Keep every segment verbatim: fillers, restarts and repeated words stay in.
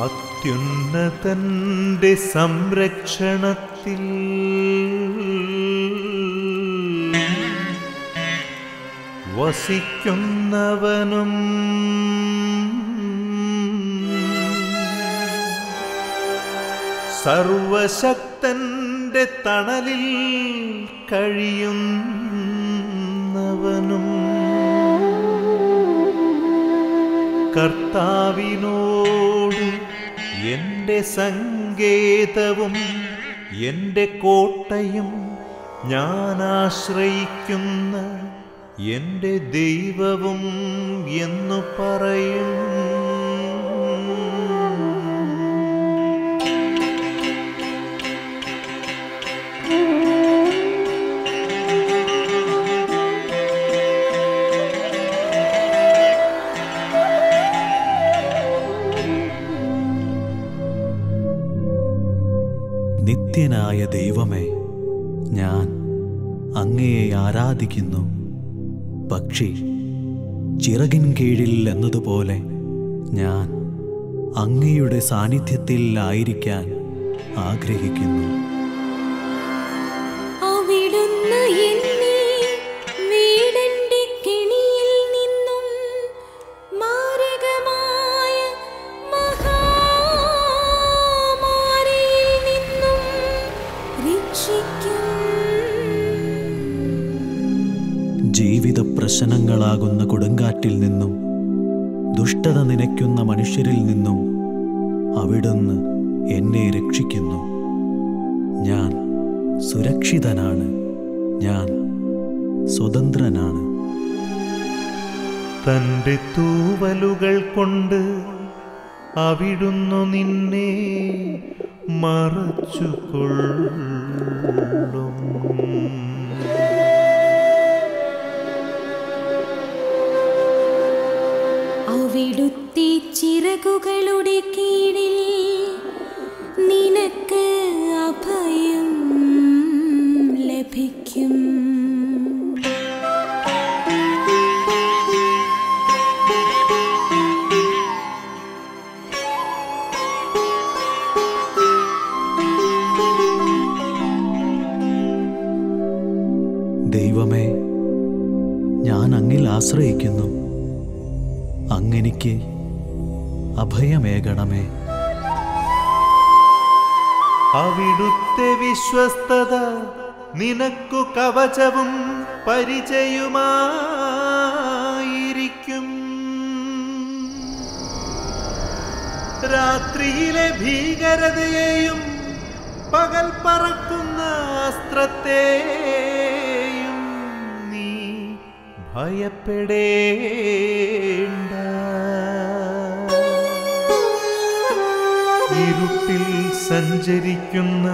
അത്യുന്നതന്റെ സംരക്ഷണത്തിൽ വസിക്കുന്നവനും സർവശക്തന്റെ തണലിൽ കഴിയുന്നവനും കർത്താവിനോട് എൻ്റെ സങ്കേതവും എൻ്റെ കോട്ടയും ഞാൻ ആശ്രയിക്കുന്ന എൻ്റെ ദൈവവും എന്നു പറയും. നിത്യനായ ദൈവമേ, ഞാൻ അങ്ങയെ ആരാധിക്കുന്നു. പക്ഷി ചിറകിൻ കീഴിൽ എന്നതുപോലെ ഞാൻ അങ്ങയുടെ സാന്നിധ്യത്തിൽ ആയിരിക്കാൻ ആഗ്രഹിക്കുന്നു. ജീവിത പ്രശ്നങ്ങളാകുന്ന കൊടുങ്കാറ്റിൽ നിന്നും ദുഷ്ടത നനയ്ക്കുന്ന മനുഷ്യരിൽ നിന്നും അവിടുന്ന് എന്നെ രക്ഷിക്കുന്നു. ഞാൻ സുരക്ഷിതനാണ്, ഞാൻ സ്വതന്ത്രനാണ്. തൻ്റെ തൂവലുകൾ കൊണ്ട് അവിടുന്ന് നിന്നെ മറച്ചുകൊള്ളും. അവിടുത്തെ ചിറകുകളുടെ കീഴിൽ നിനക്ക് അഭയം ലഭിക്കും. ദൈവമേ, ഞാൻ അങ്ങിൽ ആശ്രയിക്കുന്നു. അങ്ങെനിക്ക് അഭയമേകണമേ. അവിടുത്തെ വിശ്വസ്തത നിനക്കു കവചവും പരിചയമായിരിക്കും. രാത്രിയിലെ ഭീകരതയെയും പകൽ പറക്കുന്ന അസ്ത്രത്തെയും നീ ഭയപ്പെടേണ്ട. ഇരുട്ടിൽ സഞ്ചരിക്കുന്ന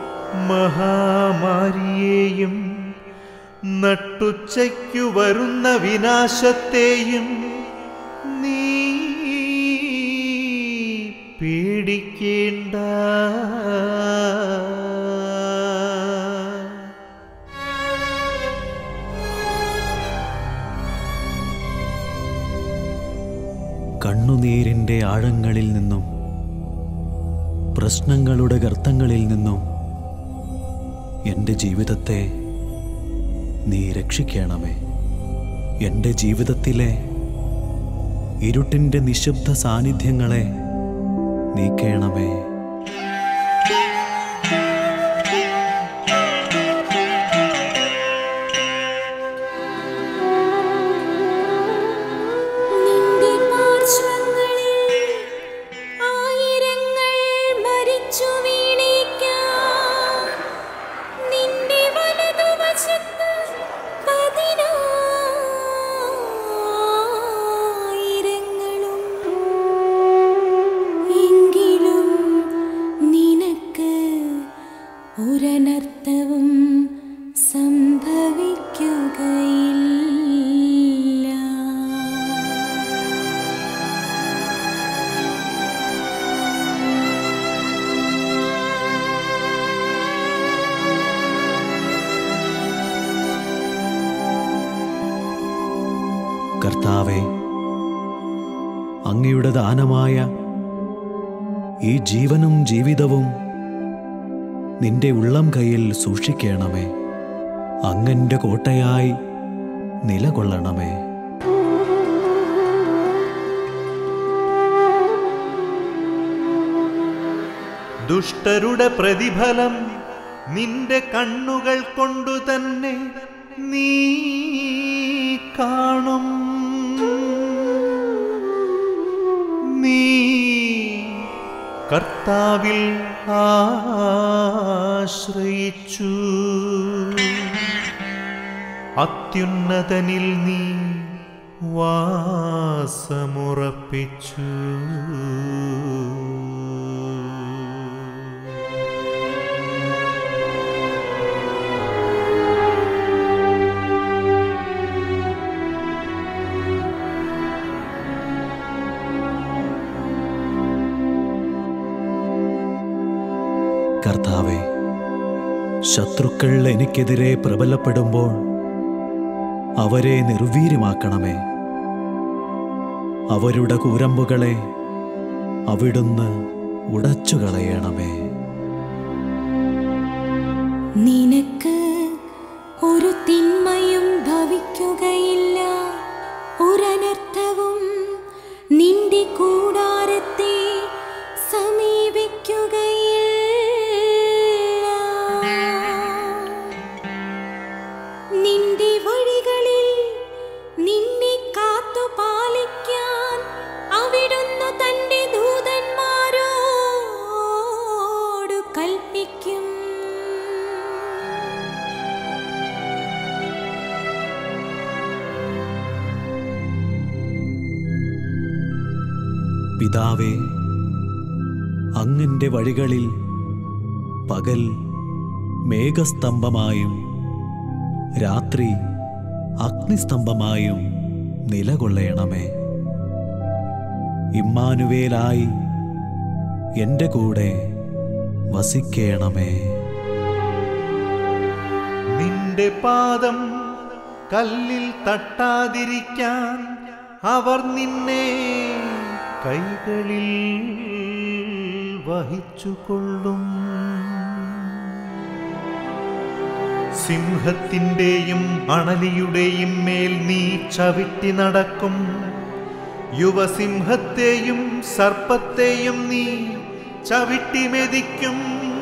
മഹാമാരിയെയും നട്ടുച്ചയ്ക്കു വരുന്ന വിനാശത്തെയും നീ പേടിക്കേണ്ട. കണ്ണുനീരിൻ്റെ ആഴങ്ങളിൽ നിന്നും പ്രശ്നങ്ങളുടെ ഗർത്തങ്ങളിൽ നിന്നും എൻ്റെ ജീവിതത്തെ നീ രക്ഷിക്കണമേ. എൻ്റെ ജീവിതത്തിലെ ഇരുട്ടിൻ്റെ നിശബ്ദ സാന്നിധ്യങ്ങളെ നീക്കണമേ. ഒരനർത്ഥവും സംഭവിക്കുകയില്ല. കർത്താവേ, അങ്ങയുടെ ദാനമായ ഈ ജീവനും ജീവിതവും നിന്റെ ഉള്ളം കയ്യിൽ സൂക്ഷിക്കണമേ. അങ്ങന്റെ കോട്ടയായി നിലകൊള്ളണമേ. ദുഷ്ടരുടെ പ്രതിഫലം നിന്റെ കണ്ണുകൾ കൊണ്ടു തന്നെ നീ കാണും. നീ കർത്താവിൽ ആശ്രയിച്ചു, അത്യുന്നതനിൽ നീ വാസമുറപ്പിച്ചു. കർത്താവേ, ശത്രുക്കൾ എനിക്കെതിരെ പ്രബലപ്പെടുമ്പോൾ അവരെ നിർവീര്യമാക്കണമേ. അവരുടെ കൂരമ്പുകളെ അവിടുന്ന് ഉടച്ചുകളയണമേ. നിനക്ക് ഒരു തിന്മയും ഭവിക്കുകയില്ല, ഒരനർത്ഥവും നിന്റെ കൂടാരത്തെ സമീപിക്കുകയില്ല. നിന്റെ വഴികളിൽ നിന്നെ കാത്തു പാലിക്കാൻ അവിടുന്ന് തന്റെ ദൂതന്മാരോട് കൽപ്പിക്കും. പിതാവേ, അങ്ങന്റെ വഴികളിൽ പകൽ മേഘസ്തംഭമായും രാത്രി അഗ്നിസ്തംഭമായും നിലകൊള്ളണമേ. ഇമ്മാനുവേലായി എൻ്റെ കൂടെ വസിക്കണമേ. നിന്റെ പാദം കല്ലിൽ തട്ടാതിരിക്കാൻ അവർ നിന്നെ കൈകളിൽ വഹിച്ചുകൊള്ളും. സിംഹത്തിന്റെയും അണലിയുടെയും മേൽ നീ ചവിട്ടി നടക്കും. യുവസിംഹത്തെയും സർപ്പത്തെയും നീ ചവിട്ടി മെതിക്കും.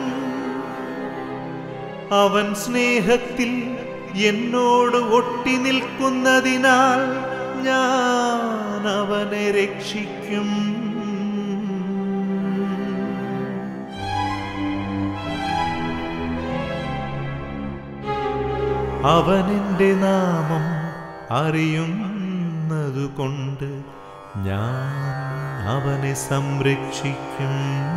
അവൻ സ്നേഹത്തിൽ എന്നോട് ഒട്ടി നിൽക്കുന്നതിനാൽ ഞാൻ അവനെ രക്ഷിക്കും. അവനെന്റെ നാമം അറിയുന്നതുകൊണ്ട് ഞാൻ അവനെ സംരക്ഷിക്കും.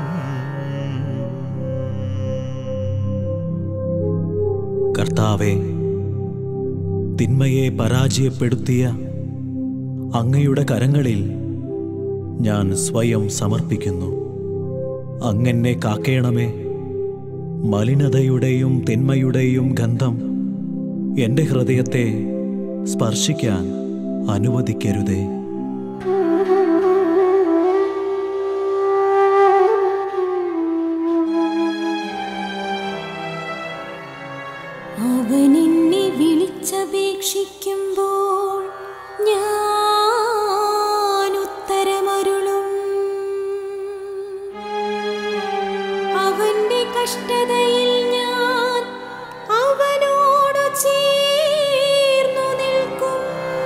കർത്താവേ, തിന്മയെ പരാജയപ്പെടുത്തിയ അങ്ങയുടെ കരങ്ങളിൽ ഞാൻ സ്വയം സമർപ്പിക്കുന്നു. അങ്ങെന്നെ കാക്കേണമേ. മലിനതയുടെയും തിന്മയുടെയും ഗന്ധം എൻ്റെ ഹൃദയത്തെ സ്പർശിക്കാൻ അനുവദിക്കരുതേ. അവൻ എന്നെ വിളിച്ചപേക്ഷിക്കുമ്പോൾ ഞാൻ ഉത്തരമരുളും. അവന്റെ കഷ്ടതയിൽ ഞാൻ അവനോട് ചേർന്നു നിൽക്കും.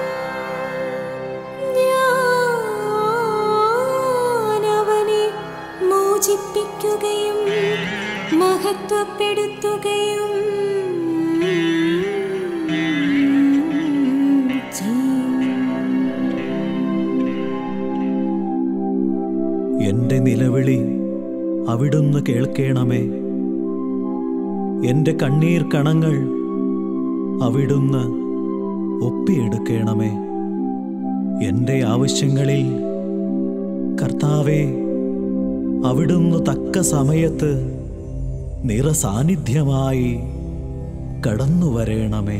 ഞാൻ അവനെ മോചിപ്പിക്കുകയും മഹത്വപ്പെടുത്തുകയും എൻ്റെ നിലവിളി അവിടുന്ന് കേൾക്കണമേ. എൻ്റെ കണ്ണീർ കണങ്ങൾ അവിടുന്ന് ഒപ്പിയെടുക്കണമേ. എൻ്റെ ആവശ്യങ്ങളിൽ കർത്താവേ, അവിടുന്ന് തക്ക സമയത്ത് നിറസാന്നിധ്യമായി കടന്നു വരേണമേ.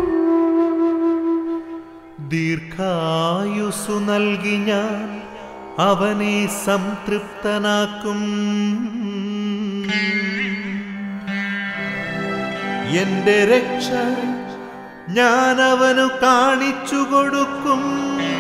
ദീർഘായുസ്സു നൽകി ഞാൻ അവനെ സംതൃപ്തനാക്കും. എന്റെ രക്ഷ ഞാൻ അവനു കാണിച്ചു കൊടുക്കും.